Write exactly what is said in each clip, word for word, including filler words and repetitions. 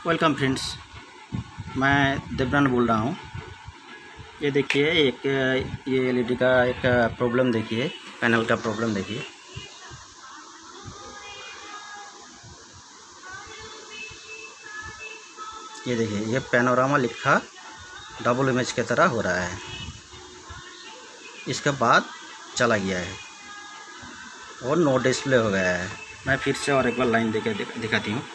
Welcome friends, मैं देवरान बोल रहा हूँ। ये देखिए, एक ये एलईडी का एक प्रॉब्लम देखिए, पैनल का प्रॉब्लम देखिए। ये देखिए, ये पैनोरामा लिखा डबल इमेज की तरह हो रहा है। इसके बाद चला गया है और नो डिस्प्ले हो गया है। मैं फिर से और एक बार लाइन देके दिखाती हूँ।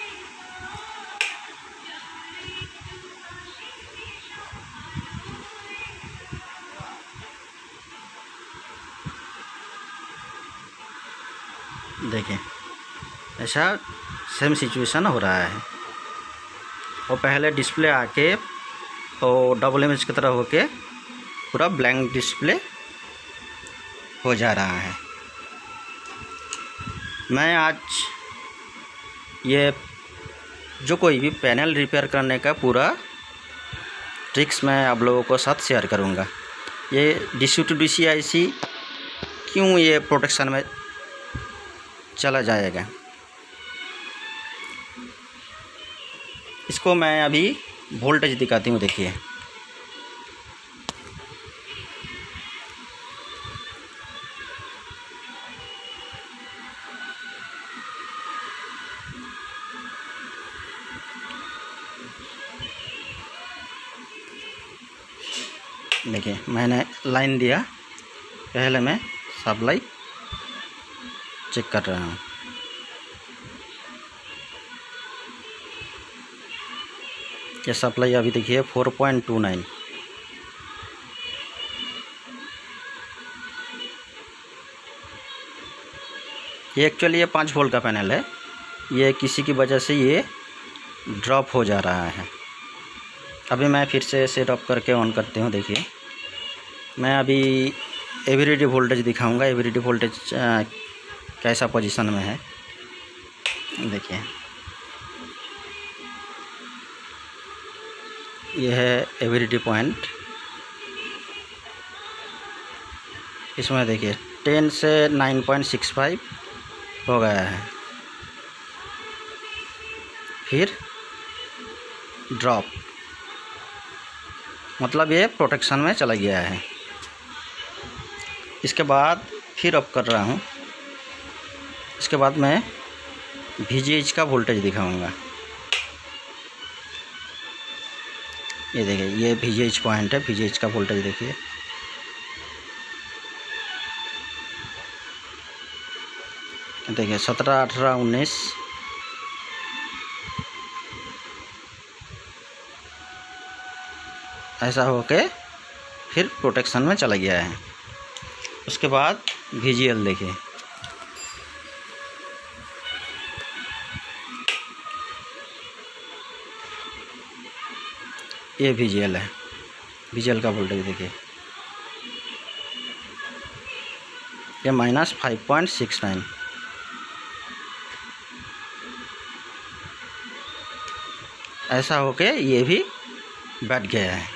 देखिए, ऐसा सेम सिचुएशन हो रहा है। और पहले डिस्प्ले आके और डबल इमेज की तरह होके पूरा ब्लैंक डिस्प्ले हो जा रहा है। मैं आज ये जो कोई भी पैनल रिपेयर करने का पूरा ट्रिक्स मैं आप लोगों को साथ शेयर करूँगा। ये डीसी टू डीसी आईसी क्यों ये प्रोटेक्शन में चला जाएगा, इसको मैं अभी वोल्टेज दिखाती हूँ। देखिए, देखिए मैंने लाइन दिया, पहले मैं सप्लाई चेक कर रहा हूँ। ये सप्लाई अभी देखिए फोर पॉइंट टू नाइन। ये एक्चुअली ये पाँच वोल्ट का पैनल है। ये किसी की वजह से ये ड्रॉप हो जा रहा है। अभी मैं फिर से सेट ऑफ करके ऑन करती हूँ। देखिए, मैं अभी एवरीडे वोल्टेज दिखाऊंगा। एवरीडे वोल्टेज कैसा पोजीशन में है, देखिए यह है एवरीडे पॉइंट। इसमें देखिए टेन से नाइन पॉइंट सिक्स फाइव हो गया है, फिर ड्रॉप, मतलब ये प्रोटेक्शन में चला गया है। इसके बाद फिर अप कर रहा हूँ। इसके बाद मैं वीजीएच का वोल्टेज दिखाऊंगा। ये देखिए, ये वीजीएच पॉइंट है। वीजीएच का वोल्टेज देखिए, देखिए सत्रह अठारह उन्नीस, ऐसा होके फिर प्रोटेक्शन में चला गया है। उसके बाद वीजीएल देखिए, ये वीजीएल है। वीजीएल का वोल्टेज देखिए, ये minus five point six nine. ऐसा होके ये भी बैठ गया है।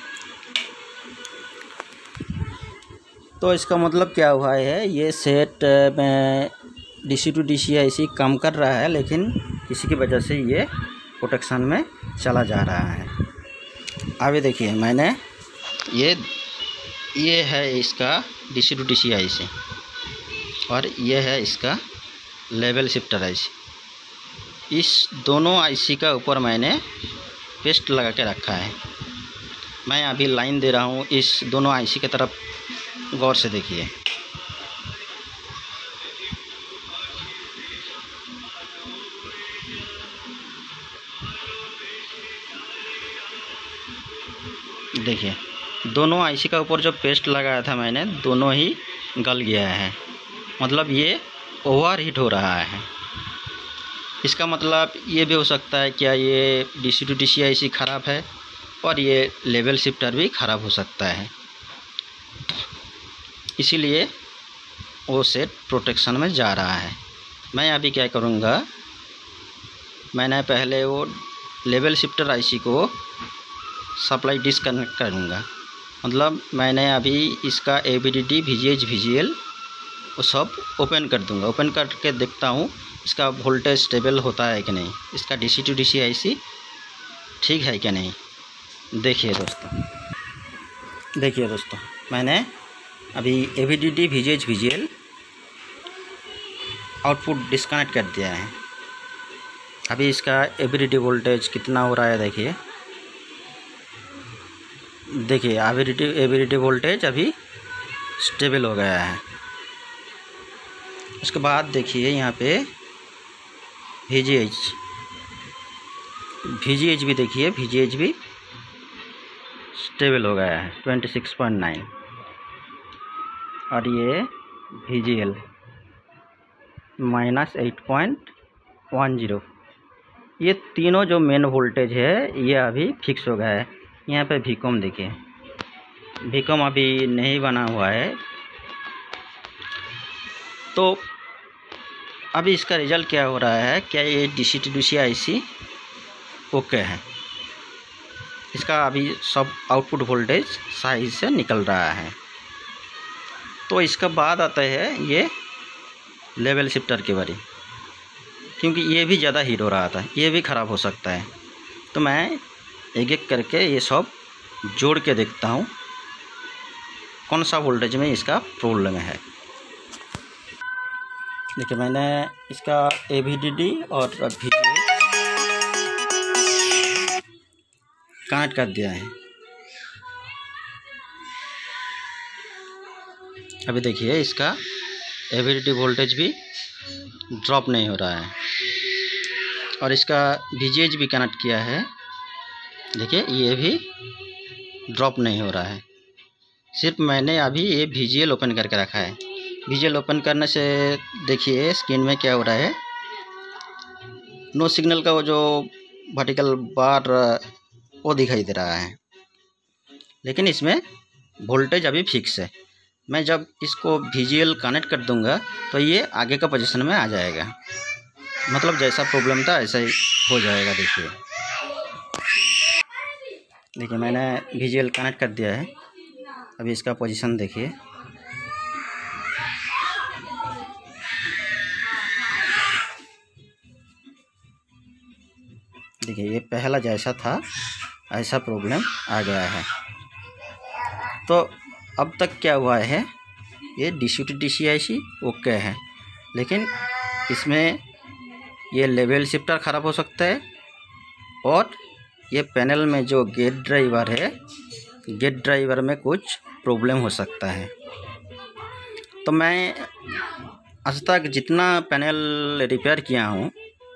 तो इसका मतलब क्या हुआ है, ये सेट में डीसी टू डीसी आईसी काम कर रहा है, लेकिन किसी की वजह से ये प्रोटेक्शन में चला जा रहा है। अभी देखिए, मैंने ये ये है इसका डीसी टू डीसी आईसी और ये है इसका लेवल शिफ्टर आईसी। इस दोनों आईसी का ऊपर मैंने पेस्ट लगा के रखा है। मैं अभी लाइन दे रहा हूँ इस दोनों आईसी की तरफ, गौर से देखिए। देखिए, दोनों आईसी का ऊपर जो पेस्ट लगाया था मैंने, दोनों ही गल गया है। मतलब ये ओवर हीट हो रहा है। इसका मतलब ये भी हो सकता है क्या ये डीसी टू डीसी आईसी ख़राब है और ये लेवल शिफ्टर भी ख़राब हो सकता है। इसीलिए वो सेट प्रोटेक्शन में जा रहा है। मैं अभी क्या करूँगा, मैंने पहले वो लेवल शिफ्टर आईसी को सप्लाई डिसकनेक्ट करूँगा। मतलब मैंने अभी इसका एवीडीडी वीजीएच वीजीएल वो सब ओपन कर दूँगा। ओपन करके देखता हूँ इसका वोल्टेज स्टेबल होता है कि नहीं, इसका डीसी टू डीसी आईसी ठीक है कि नहीं। देखिए दोस्तों, देखिए दोस्तों मैंने अभी AVDD VGH VGL output disconnect कर दिया है। अभी इसका एवीडीडी वोल्टेज कितना हो रहा है, देखिए देखिए एवीडीडी एवीडीडी वोल्टेज अभी स्टेबल हो गया है। उसके बाद देखिए यहाँ पे वीजीएच वीजीएच भी देखिए, वीजीएच भी स्टेबल हो गया है ट्वेंटी सिक्स पॉइंट नाइन। और ये VGL minus eight point one zero. ये तीनों जो मेन वोल्टेज है ये अभी फिक्स हो गया है। यहाँ पे वीकॉम देखिए, वीकॉम अभी नहीं बना हुआ है। तो अभी इसका रिज़ल्ट क्या हो रहा है, क्या ये DC to DC IC okay है। इसका अभी सब आउटपुट वोल्टेज सही से निकल रहा है। तो इसका बाद आता है ये लेवल शिफ्टर के बारे, क्योंकि ये भी ज़्यादा हीट हो रहा था, ये भी ख़राब हो सकता है। तो मैं एक एक करके ये सब जोड़ के देखता हूँ कौन सा वोल्टेज में इसका प्रॉब्लम है। देखिए मैंने इसका एवीडीडी और वीजीएच कनेक्ट कर दिया है। अभी देखिए इसका एवीडीडी वोल्टेज भी ड्रॉप नहीं हो रहा है और इसका वीजीएच भी कनेक्ट किया है, देखिए ये भी ड्रॉप नहीं हो रहा है। सिर्फ मैंने अभी ये वीजीएल ओपन करके रखा है। वीजीएल ओपन करने से देखिए स्क्रीन में क्या हो रहा है, नो सिग्नल का वो जो वर्टिकल बार वो दिखाई दे रहा है, लेकिन इसमें वोल्टेज अभी फिक्स है। मैं जब इसको वीजीएल कनेक्ट कर दूंगा तो ये आगे का पोजीशन में आ जाएगा, मतलब जैसा प्रॉब्लम था ऐसा ही हो जाएगा। देखिए देखिए मैंने वीजीएल कनेक्ट कर दिया है। अभी इसका पोजीशन देखिए, देखिए ये पहला जैसा था ऐसा प्रॉब्लम आ गया है। तो अब तक क्या हुआ है, ये DC to DC IC okay है, लेकिन इसमें ये लेवल शिफ्टर ख़राब हो सकता है और ये पैनल में जो गेट ड्राइवर है, गेट ड्राइवर में कुछ प्रॉब्लम हो सकता है। तो मैं आज तक जितना पैनल रिपेयर किया हूँ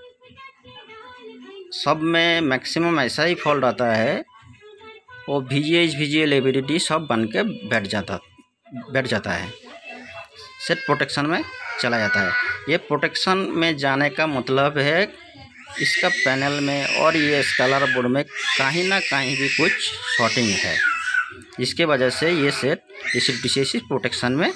सब में मैक्सिमम ऐसा ही फॉल्ट आता है, वो वीजीएच वीजीएल एवीडीडी सब बन के बैठ जाता बैठ जाता है, सेट प्रोटेक्शन में चला जाता है। ये प्रोटेक्शन में जाने का मतलब है इसका पैनल में और ये स्केलर बोर्ड में कहीं ना कहीं भी कुछ शॉर्टिंग है, जिसके वजह से ये set DC to DC protection में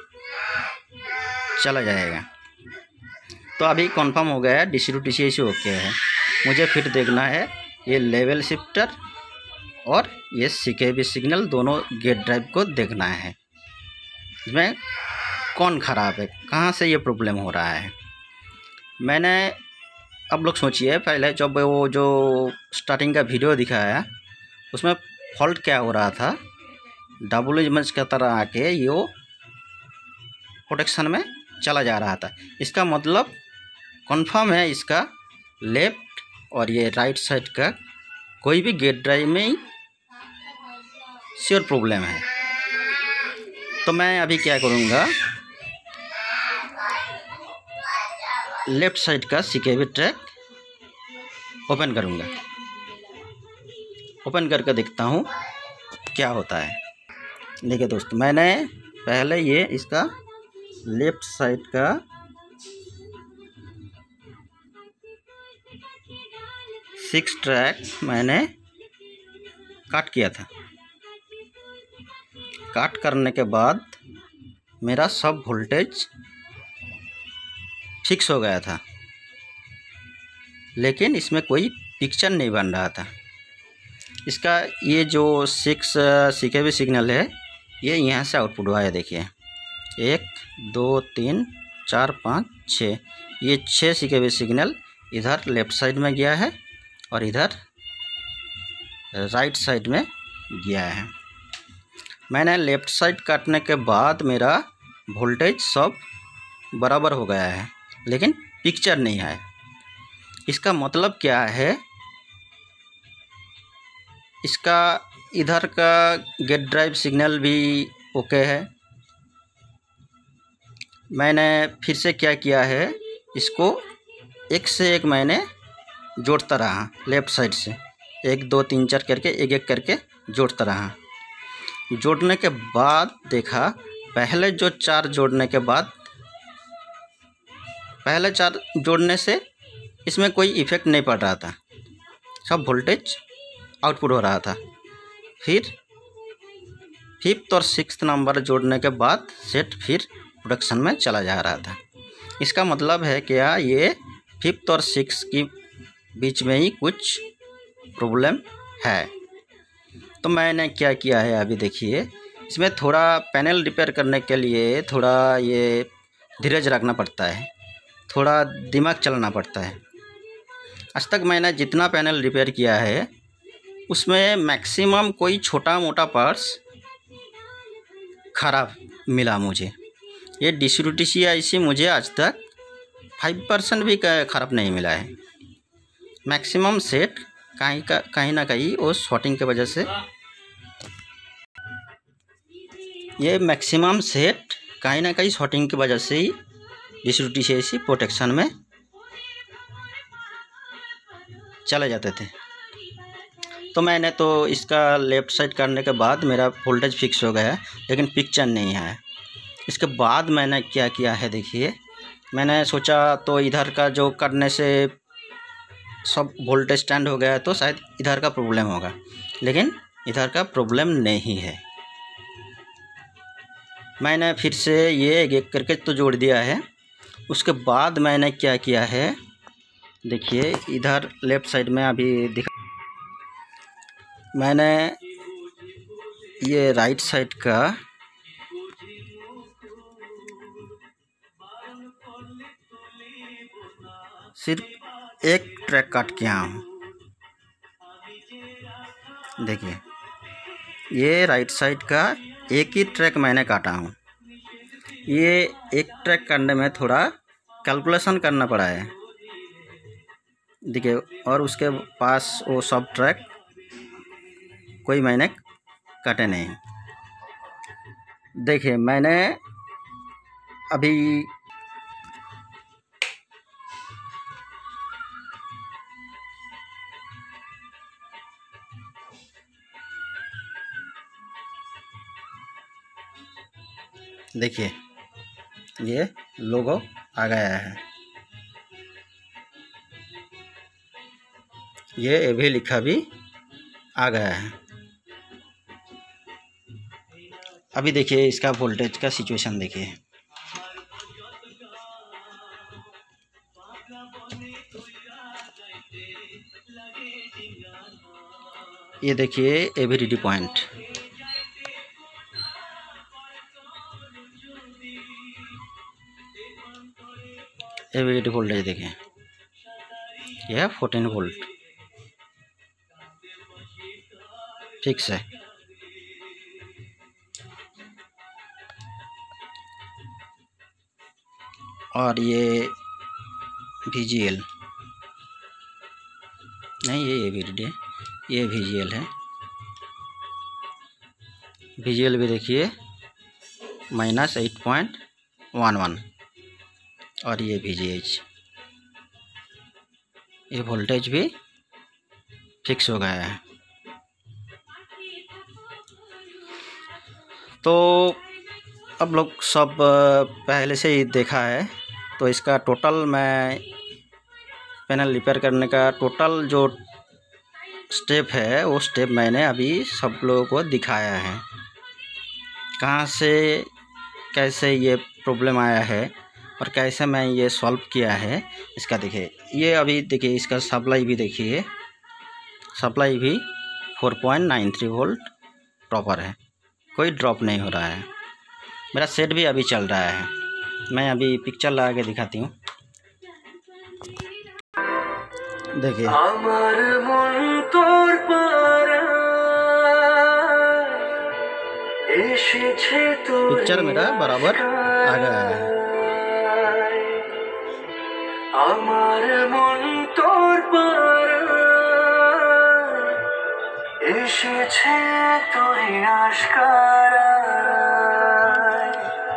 चला जाएगा। तो अभी कंफर्म हो गया है डीसी टू डीसी ओके है। मुझे फिर देखना है ये लेवल शिफ्टर और ये सीकेबी सिग्नल दोनों गेट ड्राइव को देखना है, इसमें कौन ख़राब है, कहाँ से ये प्रॉब्लम हो रहा है। मैंने अब लोग सोचिए, पहले जब वो जो स्टार्टिंग का वीडियो दिखाया उसमें फॉल्ट क्या हो रहा था, डबल इमेज की तरह आके ये प्रोटेक्शन में चला जा रहा था। इसका मतलब कंफर्म है इसका लेफ़्ट और ये राइट साइड का कोई भी गेट ड्राइव में ही श्योर प्रॉब्लम है। तो मैं अभी क्या करूँगा, लेफ़्ट साइड का सीकेबी ट्रैक ओपन करूँगा, ओपन करके देखता हूँ क्या होता है। देखिए दोस्तों, मैंने पहले ये इसका लेफ़्ट साइड का सिक्स ट्रैक मैंने काट किया था। काट करने के बाद मेरा सब वोल्टेज फिक्स हो गया था, लेकिन इसमें कोई पिक्चर नहीं बन रहा था। इसका ये जो सिक्स सीकेबी सिग्नल है ये यहाँ से आउटपुट हुआ है। देखिए एक दो तीन चार पाँच छः, ये छः सी के बी सिग्नल इधर लेफ़्ट साइड में गया है और इधर राइट साइड में गया है। मैंने लेफ़्ट साइड काटने के बाद मेरा वोल्टेज सब बराबर हो गया है, लेकिन पिक्चर नहीं है। इसका मतलब क्या है, इसका इधर का गेट ड्राइव सिग्नल भी ओके है। मैंने फिर से क्या किया है, इसको एक से एक मैंने जोड़ता रहा लेफ़्ट साइड से, एक दो तीन चार करके एक एक करके जोड़ता रहा। जोड़ने के बाद देखा, पहले जो चार जोड़ने के बाद पहले चार जोड़ने से इसमें कोई इफ़ेक्ट नहीं पड़ रहा था, सब वोल्टेज आउटपुट हो रहा था। फिर फिफ्थ और सिक्स्थ नंबर जोड़ने के बाद सेट फिर प्रोडक्शन में चला जा रहा था। इसका मतलब है क्या, ये फिफ्थ और सिक्स की बीच में ही कुछ प्रॉब्लम है। तो मैंने क्या किया है, अभी देखिए, इसमें थोड़ा पैनल रिपेयर करने के लिए थोड़ा ये धीरज रखना पड़ता है, थोड़ा दिमाग चलाना पड़ता है। आज तक मैंने जितना पैनल रिपेयर किया है उसमें मैक्सिमम कोई छोटा मोटा पार्ट्स ख़राब मिला मुझे। ये D C to D C I C मुझे आज तक फाइव परसेंट भी ख़राब नहीं मिला है। मैक्सिमम सेट कहीं का कहीं ना कहीं वो शॉर्टिंग के वजह से, ये मैक्सिमम सेट कहीं ना कहीं शॉर्टिंग की वजह से ही D C to D C I C protection में चले जाते थे। तो मैंने तो इसका लेफ़्ट साइड करने के बाद मेरा वोल्टेज फिक्स हो गया है, लेकिन पिक्चर नहीं है। इसके बाद मैंने क्या किया है, देखिए, मैंने सोचा तो इधर का जो करने से सब वोल्टेज स्टैंड हो गया है तो शायद इधर का प्रॉब्लम होगा, लेकिन इधर का प्रॉब्लम नहीं है। मैंने फिर से ये एक एक करके तो जोड़ दिया है। उसके बाद मैंने क्या किया है, देखिए, इधर लेफ़्ट साइड में अभी दिखा, मैंने ये राइट साइड का सिर्फ एक ट्रैक काट किया हूँ। देखिए, ये राइट साइड का एक ही ट्रैक मैंने काटा हूँ। ये एक ट्रैक करने में थोड़ा कैलकुलेशन करना पड़ा है, देखिए, और उसके पास वो सब ट्रैक कोई मैंने काटे नहीं। देखिए, मैंने अभी देखिए, ये लोगो आ गया है, ये ए भी लिखा भी आ गया है। अभी देखिए इसका वोल्टेज का सिचुएशन देखिए, ये देखिए एवीडीडी पॉइंट, एवीडीडी वोल्टेज देखिए, यह फोर्टीन वोल्ट फिक्स है। और ये वी जी एल नहीं, ये एवीडीडी है, ये वी जी एल है। वी जी एल भी देखिए minus eight point one one, और ये वी जी एच, ये वोल्टेज भी फिक्स हो गया है। तो अब लोग सब पहले से ही देखा है, तो इसका टोटल मैं पैनल रिपेयर करने का टोटल जो स्टेप है वो स्टेप मैंने अभी सब लोगों को दिखाया है, कहाँ से कैसे ये प्रॉब्लम आया है और कैसे मैं ये सॉल्व किया है। इसका देखिए, ये अभी देखिए इसका सप्लाई भी देखिए, सप्लाई भी four point nine three volt proper है, कोई ड्रॉप नहीं हो रहा है। मेरा सेट भी अभी चल रहा है, मैं अभी पिक्चर लगा के दिखाती हूँ। देखिए पिक्चर मेरा बराबर आ गया है। আমার মন তোর পাড়ায় এসেছে তোরে আশকারায়।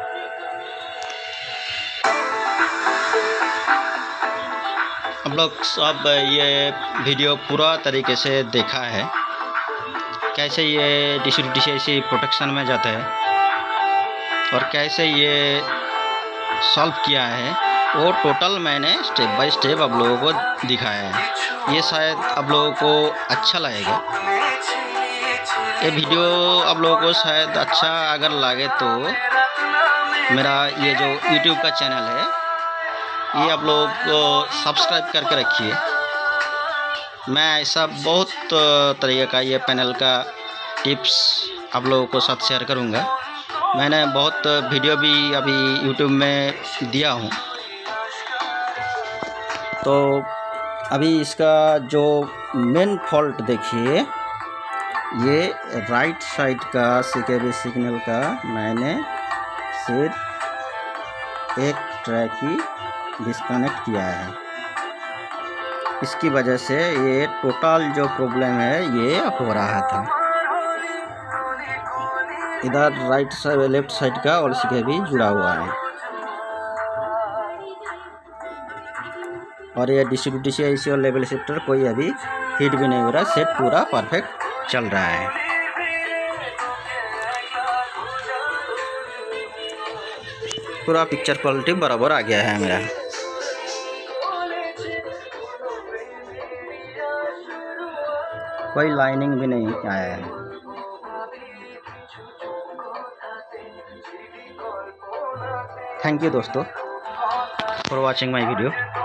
आप लोग सब ये वीडियो पूरा तरीके से देखा है, कैसे ये D C D C I C protection में जाता है और कैसे ये सॉल्व किया है, वो टोटल मैंने स्टेप बाय स्टेप आप लोगों को दिखाया है। ये शायद आप लोगों को अच्छा लगेगा। ये वीडियो आप लोगों को शायद अच्छा अगर लगे तो मेरा ये जो यूट्यूब का चैनल है ये आप लोग को सब्सक्राइब करके रखिए। मैं ऐसा बहुत तरीके का ये पैनल का टिप्स आप लोगों को साथ शेयर करूँगा। मैंने बहुत वीडियो भी अभी यूट्यूब में दिया हूँ। तो अभी इसका जो मेन फॉल्ट देखिए, ये राइट साइड का सीकेबी सिग्नल का मैंने सिर्फ एक ट्रैक ही डिस्कनेक्ट किया है। इसकी वजह से ये टोटल जो प्रॉब्लम है ये हो रहा था। इधर राइट साइड लेफ्ट साइड का और सीकेबी जुड़ा हुआ है और ये D C to D C I C और लेवल शिफ्टर कोई अभी हीट भी नहीं हो रहा, सेट पूरा परफेक्ट चल रहा है। पूरा पिक्चर क्वालिटी बराबर आ गया है मेरा। कोई लाइनिंग भी नहीं आया है। थैंक यू दोस्तों फॉर वॉचिंग माय वीडियो।